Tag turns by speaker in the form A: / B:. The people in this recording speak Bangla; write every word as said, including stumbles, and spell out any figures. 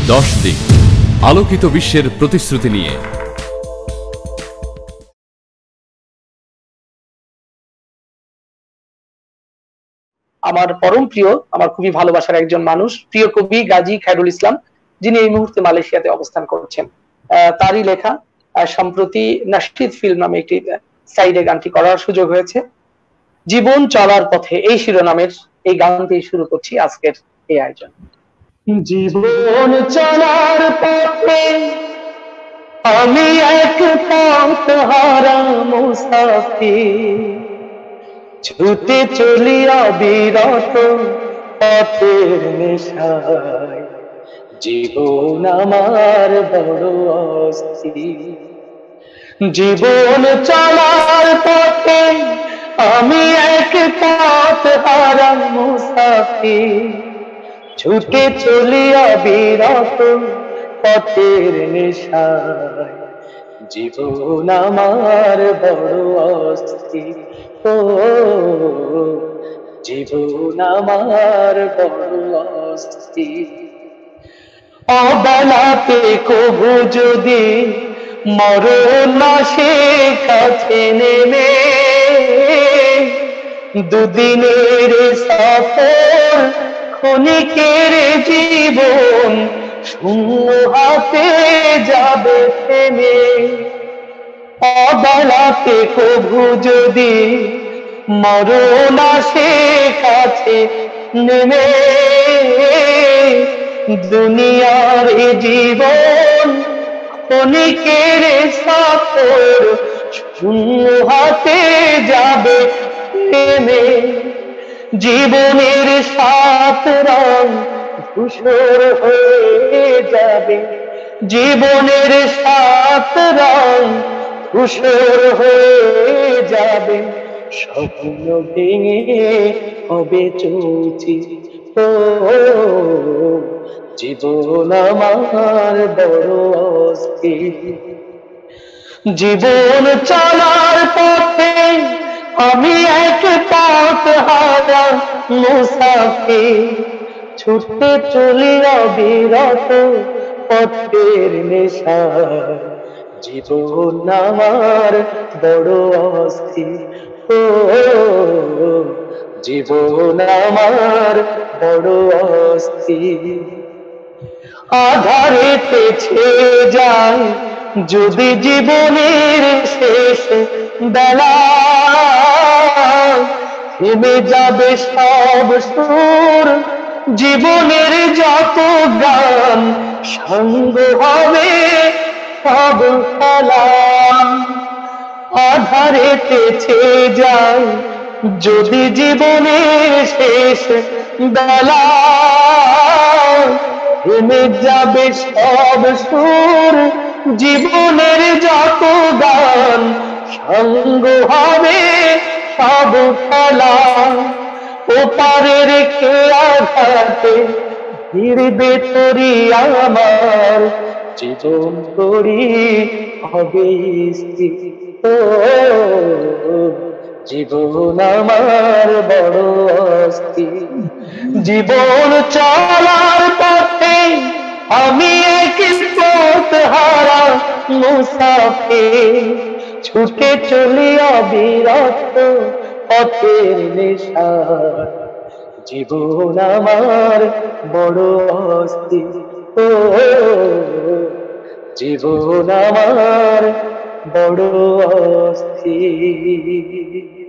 A: দশদিক আলোকিত বিশ্বের প্রতিশ্রুতি নিয়ে।
B: আমার পরম প্রিয়, আমার খুবই ভালোবাসার একজন মানুষ, প্রিয় কবি গাজী খায়রুল ইসলাম, যিনি এই মুহূর্তে মালয়েশিয়াতে অবস্থান করছেন। তারই লেখা সম্প্রতি নাশিদ ফিল্ম নামে একটি সাইডে গানটি করার সুযোগ হয়েছে। জীবন চলার পথে এই শিরোনামের এই গান দিয়ে শুরু করছি আজকের এই আয়োজন। জীবন চলার পথে আমি এক পথহারা মুসাফির, ছুটে চলি অবিরত পথের নেশায়। জীবন আমার বড় অস্থির। জীবন চলার পথে আমি এক পথহারা মুসাফির, ছুটে চলি অবিরত পথের নেশায়। জীবন আমার বড় অস্থির, ও জীবন আমার বড় অস্থির। অবলাতে কবু যদি মরণ আসে কাছে নেমে, দুদিনের সফর ক্ষণিকের জীবন শূন্য হাতে যাবে থেমে। অবলাতে কবু যদি মরণ আসে কাছে নেমে, দুনিয়ার জীবন ক্ষণিকের সফর শূন্য হাতে যাবে থেমে। জীবনের সাত রং ধূসর হয়ে যাবে, জীবনের সাত রং ধূসর হয়ে যাবে। স্বপ্ন ভেঙে হবে চৌচির, ও জীবন আমার বড় অস্থির। জীবন চলার পথে আমি এক পথহারা মুসাফির, ছুটে চলি অবিরত পথের নেশায়। জীবন আমার বড় অস্থির, ও জীবন আমার বড় অস্থির। আধারেতে ছেয়ে যায় যদি জীবনের শেষ বেলা, থেমে যাবে সব সুর, জীবনের যত গান সঙ্গ হবে সব খেলা। আধারেতে ছেয়ে যায় যদি জীবনের শেষ বেলা, থেমে যাবে সব সুর, জীবনের যত গান সঙ্গ হবে সব খেলা। ওপারের খেয়া ঘাটে ফিরবে তরি আমার, জীবন তরি হবে স্থির, ও জীবন আমার বড় অস্থির। জীবন চলার পথে আমি এক পথহারা মুসাফির, ছুটে চলি অবিরত পথের নেশায়। জীবন আমার বড় অস্থির, ও জীবন আমার বড় অস্থির।